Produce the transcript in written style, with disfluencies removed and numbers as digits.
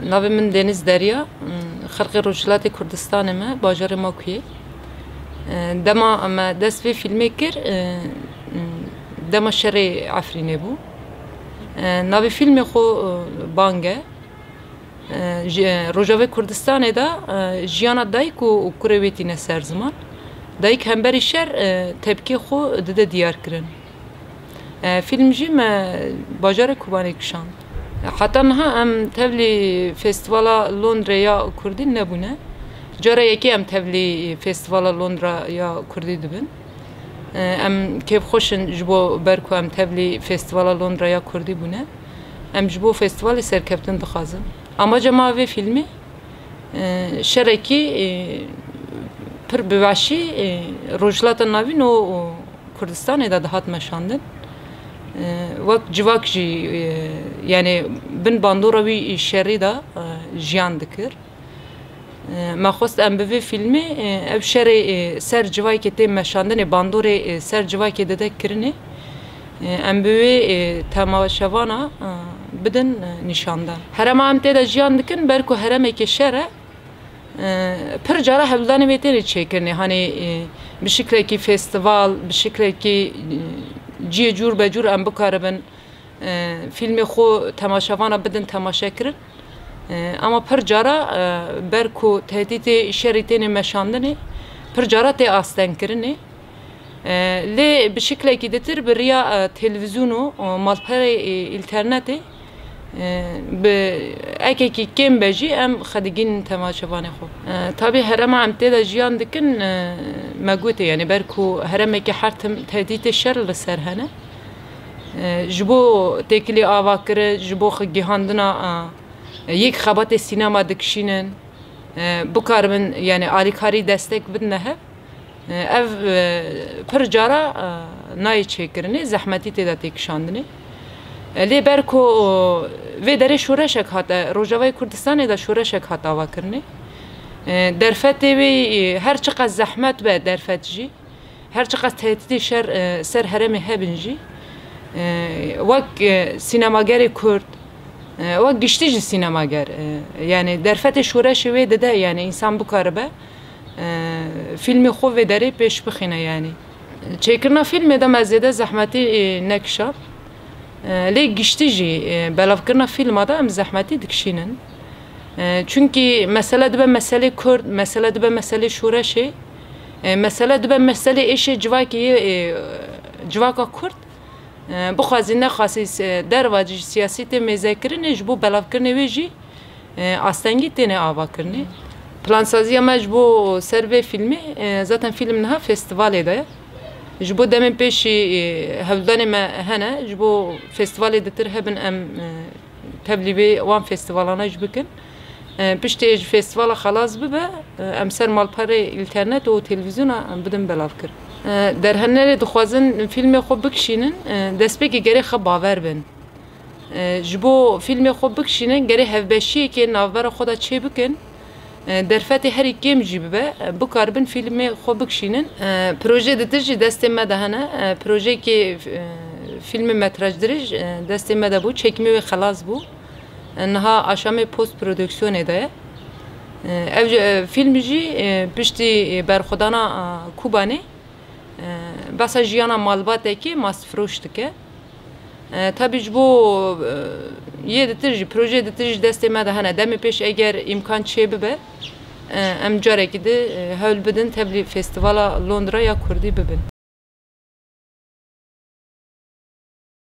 Navê min Deniz Derya, xelkê Rojhilatê Kurdistanê me, bajarê Makuyê. Dema me dest vê filmê kir, dema şerê Afrinê bû. Navê filmê xwe Bang e. Rojavê Kurdistanê de jiyana dayîk û kurê wê tîne ser ziman. Dayîk hemberî şer tepkê xwe dide diyar kirin. Film jî me bajarê Kobani kişand. Hatta niha em tevlî festivala Londraya Kurdî nebûne. Cara yekê em tevlî festivala Londraya Kurdî dibin. Em kêfxweşin ji bo ber ku em tevlî festivala Londraya Kurdî bûne. Em ji bo festivalê serkeftin dixwazin. Amaca ma vê filmê şerekî pir bi weşî rojhilata navîn û Kurdistanê de dihat meşandin. Wek civak jî yani bin bandora wî şerî de jiyan dikir. Me xwest em bi vê filmê ev şerê ser civakê tê meşandinê bandorê ser civakê dide kirinê em bi wê temaşevana bidin nîşandan. Herema em tê de jiyan dikin ber ku heremekê şer e pir cara hevdanê wê têne çêkirinê hani bi şiklekî festival bi şiklekî ciyê cûr be cûr em bikaribin filmê xwe temaşevana bidin temaşe kirin. Ama pir cara ber ku tehdîtê şerê têne meşandinê pir cara tê asten kirinê. Lê bi şiklekî ditir bi riya televîzyon û malperê internetê bi ekekî kêm be jî em xedigîn temaşevanê xwe. Tabii herema em tê de jiyan dikin me gotê yani ber ku heremekî her tim tehdîtê şer li ser hene. Ji bo têkilê avakirin, ji bo gihandina yek xebatê sînema dikişînin, bikaribin yani alîkarî destek bidine hev. Ev pir cara nayê çêkirinê, zehmetî tê de têkişandinê. Lê ber ku vê derê şoreşek hate, Rojavayê Kurdistanê de şoreşek hat avakirinê. Derfetê wê her çiqas zehmet be derfet jî, her çiqas tehdîtê şer ser heremê hebin jî. Wek sînemagerê Kurd, wek giştî jî sînemager. Yani derfetê şoreşê wê dide yani insan bikaribe filmê xwe vê derê pêş bixîne yani. Çêkirina filmê de me zêde zehmetî nekişand. Lê giştî jî belavkirina filma da em zehmetî dikişînin. Çünkü mesele dibe mesele Kurd, mesele dibe mesele şoreşê, mesele dibe mesele êşê civakê civaka Kurd. Bixwazî nexwasî derva jî siyasî tê mêzekirinê ji bo belavkirinê wê jî astengî têne avakirinê. Plansaziya me ji bo ser vê filmê zaten film niha festivalê de ye. Ji bo demên pêşî hevdanê me hene ji bo festivalê ditir hebin em tevlî vê wan festivalana jî bikin. Piştî ji festivala xelas bibe em ser malperê internet û televizyona bidin belavkir. Derhenerê dixwazin filmê xwe bikişînin destpêkê gerê xwe bawer bin. Ji bo filmê xwe bikişînin gerê hevbeşiyekê navbera xwe de çê bikin. Derfetê herî kêm jî bibe bikaribin filmê xwe bikişînin. Proje ditir jî destê me de hene. Projeyekê filmê metrajdirî destê me de bû. Çekimê wê xelas bû. Niha aşamê post prodüksiyonê de ye. Ev film jî piştî berxwedana Kobani besa jiyana malbatekî masfroş dike. Tabii ji bo yê ditir jî proje ditir jî destê me de hene. Demê pêş eger imkan çê bibe em carekî de hewl bidin tevlî festivala Londraya Kurdî bibin.